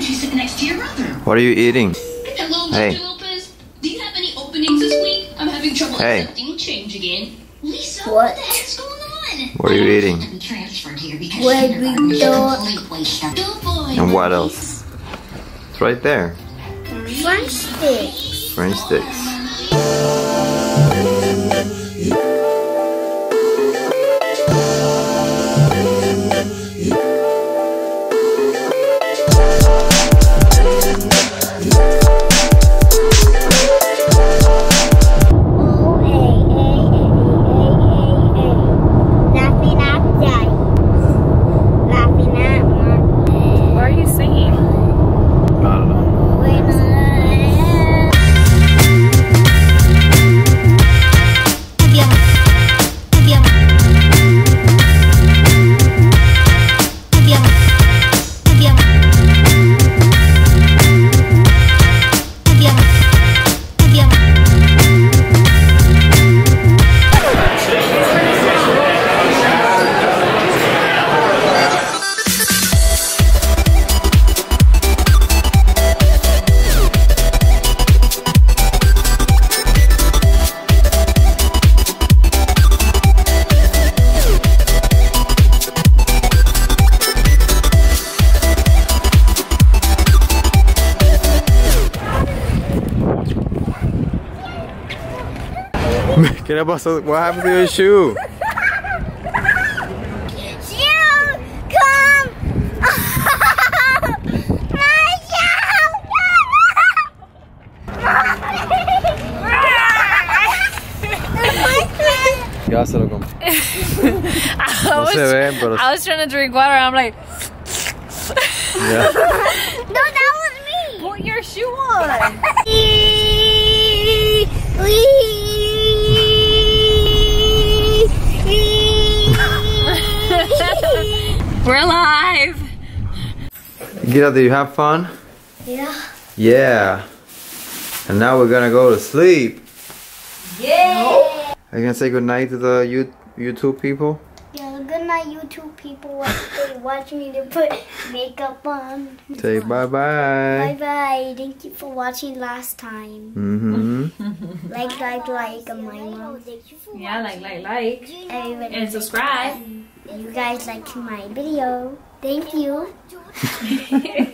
you sit next to your brother? What are you eating? Hello, Hey. Dr. Lopez. Do you have any openings this week? I'm having trouble Hey. accepting change again. Lisa, What? what the heck's going on? What are you eating? I'm transferred here because Where kindergarten we is a go. complete waste of. Good boy. And what else? It's right there. French sticks. French sticks. ¿Qué le pasó? What happened to your shoe? Ya se lo compré. No se ven, pero... I was trying to drink water and I'm like... Yeah. No, that was me. Put your shoe on. We're alive. Gita, did you have fun? Yeah. Yeah. And now we're gonna go to sleep. Yeah. Are you gonna say goodnight to the YouTube people? Yeah, good night, YouTube people. Watch me to put makeup on. Say bye bye. Bye bye. Thank you for watching last time. Like my mom. Yeah, like. Everybody And subscribe. You guys liked my video. Thank you.